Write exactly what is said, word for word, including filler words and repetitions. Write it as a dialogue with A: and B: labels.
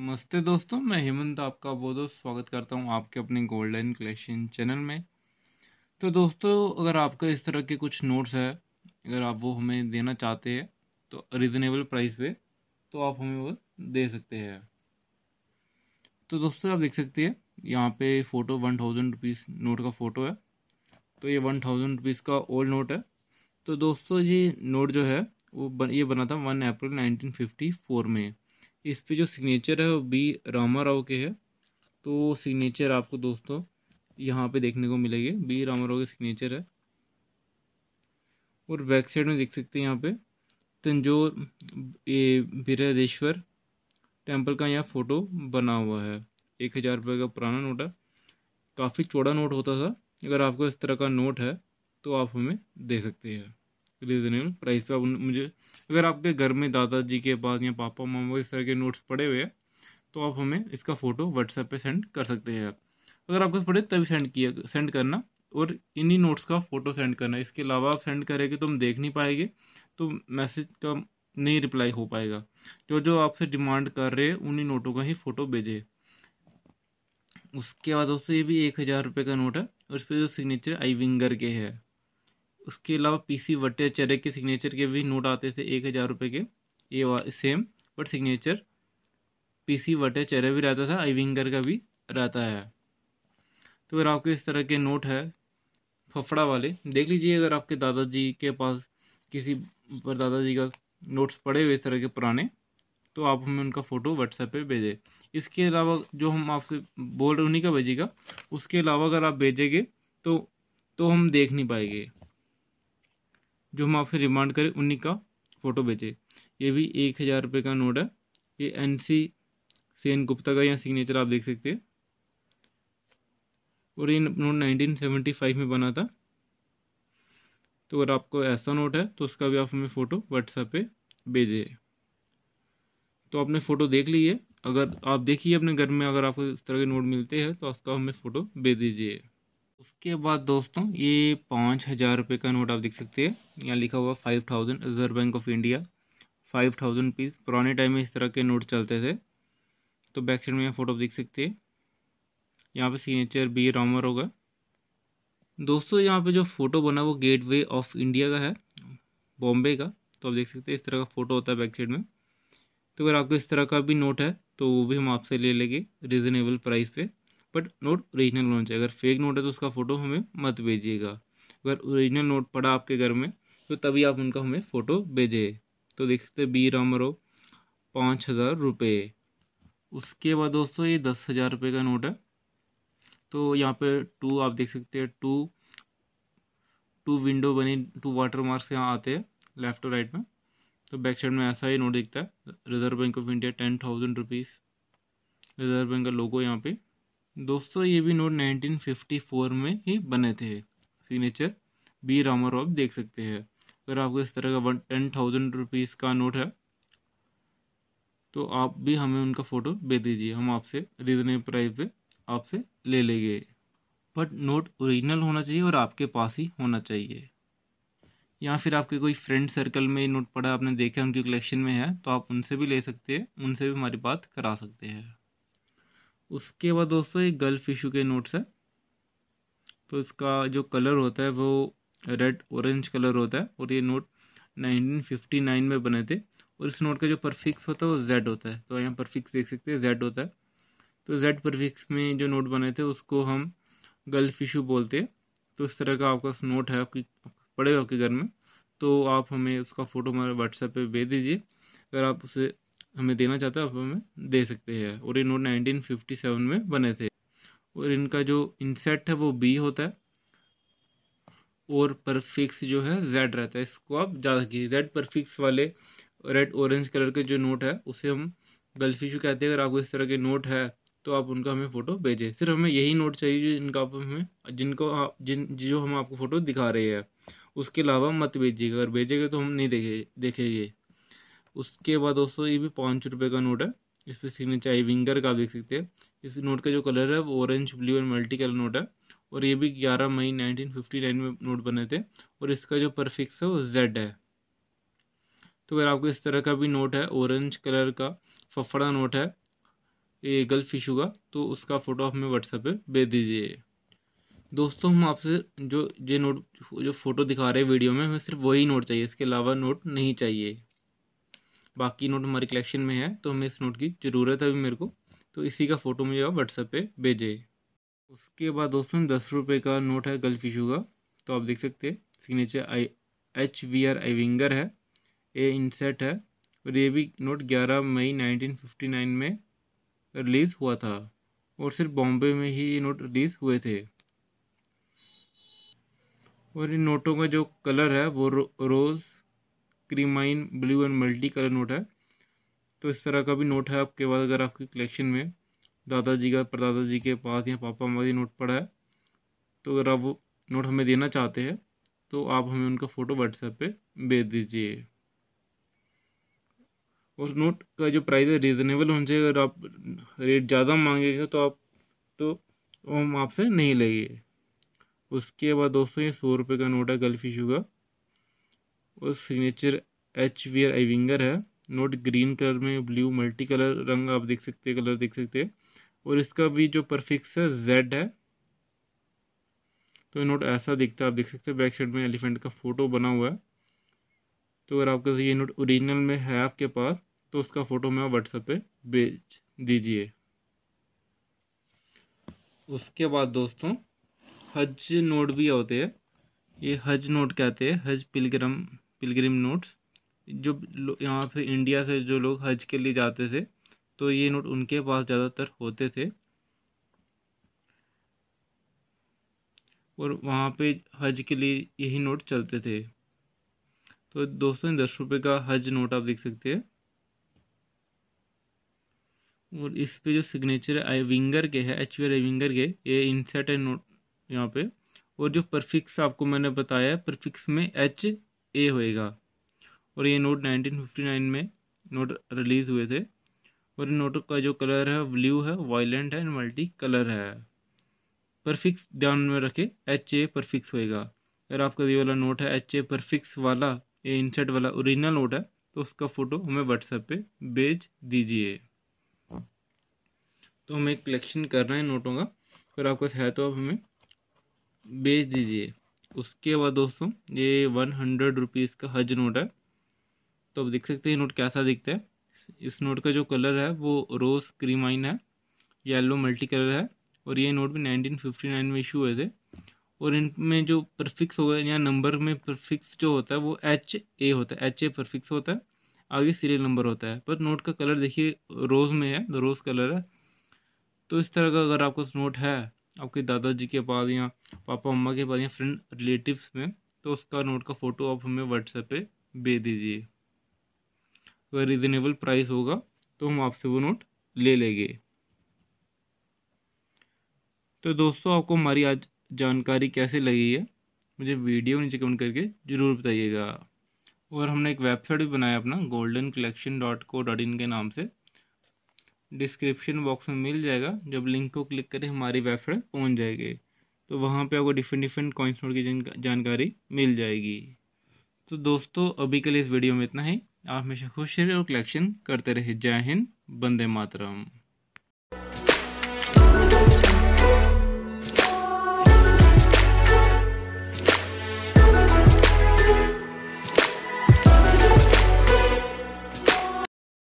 A: नमस्ते दोस्तों, मैं हेमंत आपका बहुत बहुत स्वागत करता हूं आपके अपने गोल्डन कलेक्शन चैनल में। तो दोस्तों, अगर आपका इस तरह के कुछ नोट्स है, अगर आप वो हमें देना चाहते हैं तो रिजनेबल प्राइस पे, तो आप हमें वो दे सकते हैं। तो दोस्तों, आप देख सकते हैं यहाँ पे photo one thousand rupees note का फ़ोटो है। तो ये वन थाउजेंड रुपीज़ का ओल्ड नोट है। तो दोस्तों, ये नोट जो है वो बन, ये बना था one April nineteen fifty four में। इस पे जो सिग्नेचर है वो बी रामा राव के है। तो सिग्नेचर आपको दोस्तों यहाँ पे देखने को मिलेगी, बी रामाराव के सिग्नेचर है। और बैक साइड में देख सकते हैं यहाँ पे तंजौर ये बिरदेश्वर टेम्पल का यहाँ फोटो बना हुआ है। एक हज़ार रुपये का पुराना नोट है, काफ़ी चौड़ा नोट होता था। अगर आपको इस तरह का नोट है तो आप हमें दे सकते हैं रीजनेबल प्राइस पे। आप मुझे, अगर आपके घर में दादाजी के पास या पापा मामा इस तरह के नोट्स पड़े हुए हैं तो आप हमें इसका फ़ोटो व्हाट्सएप पे सेंड कर सकते हैं। अगर आपको पड़े तभी सेंड किया सेंड करना, और इन्हीं नोट्स का फ़ोटो सेंड करना। इसके अलावा आप सेंड करेंगे तो हम देख नहीं पाएंगे, तो मैसेज का नहीं रिप्लाई हो पाएगा। जो जो आपसे डिमांड कर रहे हैं उन्हीं नोटों का ही फ़ोटो भेजे। उसके बाद दोस्तों, ये भी एक हज़ार रुपये का नोट है और इस पर जो सिग्नेचर आई विंगर के है। उसके अलावा पीसी भट्टाचार्य के सिग्नेचर के भी नोट आते थे एक हज़ार रुपये के, ये same, but signature P C Bhattacharya भी रहता था, आई विंगर का भी रहता है। तो अगर आपके इस तरह के नोट है फफड़ा वाले, देख लीजिए। अगर आपके दादाजी के पास किसी पर दादाजी का नोट्स पड़े हुए इस तरह के पुराने, तो आप हमें उनका फ़ोटो व्हाट्सएप पे भेजें। इसके अलावा जो हम आपसे बोल रहे उन्हीं का भेजिएगा। उसके अलावा अगर आप भेजेंगे तो तो हम देख नहीं पाएंगे। जो हम आपसे डिमांड करें उन्हीं का फ़ोटो भेजें। ये भी एक हज़ार रुपये का नोट है। ये एन सी सेन गुप्ता का यहाँ सिग्नेचर आप देख सकते हैं। और ये नोट नाइनटीन सेवेंटी फाइव में बना था। तो अगर आपको ऐसा नोट है तो उसका भी आप हमें फ़ोटो व्हाट्सएप पे भेजिए। तो आपने फ़ोटो देख ली है, अगर आप देखिए अपने घर में अगर आपको इस तरह के नोट मिलते हैं तो उसका हमें फ़ोटो भेज दीजिए। उसके बाद दोस्तों, ये पाँच हज़ार रुपये का नोट आप देख सकते हैं। यहाँ लिखा हुआ five thousand reserve bank of India, five thousand rupees. पुराने टाइम में इस तरह के नोट चलते थे। तो बैक साइड में यहाँ फ़ोटो देख सकते हैं। यहाँ पे सिग्नेचर बी रामर होगा। दोस्तों, यहाँ पे जो फ़ोटो बना वो गेटवे ऑफ इंडिया का है, बॉम्बे का। तो आप देख सकते हैं इस तरह का फ़ोटो होता है बैक साइड में। तो अगर आपको इस तरह का भी नोट है तो वो भी हम आपसे ले लेंगे रिजनेबल प्राइस पे, बट नोट ओरिजिनल होना चाहिए। अगर फेक नोट है तो उसका फ़ोटो हमें मत भेजिएगा। अगर ओरिजिनल नोट पड़ा आपके घर में तो तभी आप उनका हमें फ़ोटो भेजें। तो देख सकते बी रामरो पाँच हज़ार रुपये। उसके बाद दोस्तों, ये दस हज़ार रुपये का नोट है। तो यहाँ पे टू आप देख सकते हैं, टू टू विंडो बनी, टू वाटर मार्क्स यहाँ आते हैं लेफ्ट और राइट में। तो बैक साइड में ऐसा ही नोट दिखता है, reserve bank of India ten thousand rupees, reserve bank का लोगो यहाँ पे। दोस्तों, ये भी नोट नाइनटीन फिफ्टी फोर में ही बने थे, सिग्नेचर बी रामाराव देख सकते हैं। अगर आपको इस तरह का वन टेन थाउजेंड रुपीज़ का नोट है तो आप भी हमें उनका फ़ोटो भेज दीजिए, हम आपसे रीजनेबल प्राइस पे आपसे ले लेंगे। बट नोट ओरिजिनल होना चाहिए और आपके पास ही होना चाहिए। या फिर आपके कोई फ्रेंड सर्कल में नोट पड़ा, आपने देखा उनकी कलेक्शन में है, तो आप उनसे भी ले सकते हैं, उनसे भी हमारी बात करा सकते हैं। उसके बाद दोस्तों, ये गल्फ इशू के नोट्स है। तो इसका जो कलर होता है वो रेड ऑरेंज कलर होता है, और ये नोट नाइनटीन फिफ्टी नाइन में बने थे। और इस नोट का जो परफिक्स होता है वो जेड होता है। तो यहाँ परफिक्स देख सकते हैं, जेड होता है। तो जेड परफिक्स में जो नोट बने थे उसको हम गल्फ इशू बोलते हैं। तो इस तरह का आपका नोट है आपकी पड़े आपके घर में, तो आप हमें उसका फ़ोटो हमारे व्हाट्सएप पे भेज दीजिए। अगर आप उसे हमें देना चाहते हैं आप हमें दे सकते हैं। और ये नोट नाइनटीन फिफ्टी सेवन में बने थे। और इनका जो इंसेट है वो बी होता है, और परफिक्स जो है जेड रहता है। इसको आप ज़्यादा कीजिए, जेड परफिक्स वाले रेड ऑरेंज कलर के जो नोट है उसे हम गल्फ इशू कहते हैं। अगर आपको इस तरह के नोट है तो आप उनका हमें फ़ोटो भेजें। सिर्फ हमें यही नोट चाहिए जिनका आप हमें जिनको आप जिन जो हम आपको फ़ोटो दिखा रहे हैं, उसके अलावा मत भेजिएगा। अगर भेजेंगे तो हम नहीं देखे देखेंगे। उसके बाद दोस्तों, ये भी पाँच रुपये का नोट है। इस पर सिग्नेचर आई विंगर का आप देख सकते हैं। इस नोट का जो कलर है वो orange blue and multi colour note है। और ये भी ग्यारह मई नाइनटीन फिफ्टी नाइन में नोट बने थे। और इसका जो परफिक्स है वो जेड है। तो अगर आपको इस तरह का भी नोट है, ऑरेंज कलर का फफड़ा नोट है, ये गल्फ इशू का, तो उसका फ़ोटो आप हमें व्हाट्सएप पे भेज दीजिए। दोस्तों हम आपसे जो ये नोट जो फ़ोटो दिखा रहे हैं वीडियो में, हमें सिर्फ वही नोट चाहिए, इसके अलावा नोट नहीं चाहिए। बाकी नोट हमारी कलेक्शन में है, तो हमें इस नोट की ज़रूरत है अभी मेरे को, तो इसी का फ़ोटो मुझे आप व्हाट्सएप पे भेजें। उसके बाद दोस्तों दस रुपये का नोट है गल्फ इशू का, तो आप देख सकते हैं signature I H V R Iyengar है, ए इनसेट है, और ये भी नोट ग्यारह मई नाइनटीन फिफ्टी नाइन में रिलीज़ हुआ था, और सिर्फ बॉम्बे में ही ये नोट रिलीज़ हुए थे। और इन नोटों का जो कलर है वो रो, रोज़ क्रीमाइन blue and multi colour note है। तो इस तरह का भी नोट है आपके पास, अगर आपकी कलेक्शन में दादाजी का परदादा जी के पास या पापा मम्मा नोट पड़ा है, तो अगर आप वो नोट हमें देना चाहते हैं तो आप हमें उनका फ़ोटो व्हाट्सएप पे भेज दीजिए। उस नोट का जो प्राइस है रीज़नेबल होना चाहिए, अगर आप रेट ज़्यादा मांगेंगे तो आप तो हम आपसे नहीं लेंगे। उसके बाद दोस्तों ये सौ रुपये का नोट है गल्फ इशू का, और signature H V R Iyengar है। नोट ग्रीन कलर में ब्लू मल्टी कलर रंग आप देख सकते हैं, कलर देख सकते हैं, और इसका भी जो परफिक्स है जेड है। तो ये नोट ऐसा दिखता है, आप देख सकते हैं बैक साइड में एलिफेंट का फोटो बना हुआ है। तो अगर आपका ये नोट ओरिजिनल में है आपके पास, तो उसका फ़ोटो मैं व्हाट्सएप पे भेज दीजिए। उसके बाद दोस्तों हज नोट भी होते हैं, ये हज नोट कहते हैं, हज पिलग्रम पिलग्रिम नोट्स। जो यहाँ पे इंडिया से जो लोग हज के लिए जाते थे, तो ये नोट उनके पास ज़्यादातर होते थे, और वहाँ पे हज के लिए यही नोट चलते थे। तो दोस्तों दस रुपये का हज नोट आप देख सकते हैं, और इस पे जो सिग्नेचर आई विंगर के है, एच वी आर विंगर के, ये इंसेट है नोट यहाँ पे। और जो परफिक्स आपको मैंने बताया है, परफिक्स में एच ए होएगा, और ये नोट नाइनटीन फिफ्टी नाइन में नोट रिलीज़ हुए थे। और इन नोटों का जो कलर है ब्लू है, वायलेंट है एंड मल्टी कलर है। परफिक्स ध्यान में रखे, एच ए परफिक्स होएगा। अगर आपका ये वाला नोट है एच ए परफिक्स वाला, ये इंसेट वाला ओरिजिनल नोट है, तो उसका फ़ोटो हमें व्हाट्सएप पे भेज दीजिए। तो हम एक कलेक्शन कर रहे हैं नोटों का, अगर आपके पास है तो आप हमें भेज दीजिए। उसके बाद दोस्तों ये वन हंड्रेड रुपीज़ का हज नोट है, तो आप देख सकते हैं नोट कैसा दिखता है। इस नोट का जो कलर है वो रोज़ क्रीमाइन है, येलो मल्टी कलर है, और ये नोट भी नाइनटीन फिफ्टी नाइन में इशू हुए थे। और इनमें जो परफिक्स होगा या नंबर में परफिक्स जो होता है वो एच ए होता है, एच ए परफिक्स होता है, आगे सीरियल नंबर होता है। पर नोट का कलर देखिए रोज़ में है, रोज़ कलर है। तो इस तरह का अगर आपका नोट है आपके दादाजी के पास या पापा मम्मा के पास या फ्रेंड रिलेटिव्स में, तो उसका नोट का फ़ोटो आप हमें व्हाट्सएप पे भेज दीजिए। अगर रिजनेबल प्राइस होगा तो हम आपसे वो नोट ले लेंगे। तो दोस्तों आपको हमारी आज जानकारी कैसे लगी है, मुझे वीडियो नीचे कमेंट करके ज़रूर बताइएगा। और हमने एक वेबसाइट भी बनाया अपना golden collection dot co dot in के नाम से, डिस्क्रिप्शन बॉक्स में मिल जाएगा। जब लिंक को क्लिक करें हमारी वेबसाइट पहुंच जाएगी, तो वहाँ पे आपको डिफरेंट डिफरेंट कॉइन्स नोट की जानकारी मिल जाएगी। तो दोस्तों अभी के लिए इस वीडियो में इतना ही। आप हमेशा खुश रहे और कलेक्शन करते रहे। जय हिंद, वंदे मातरम।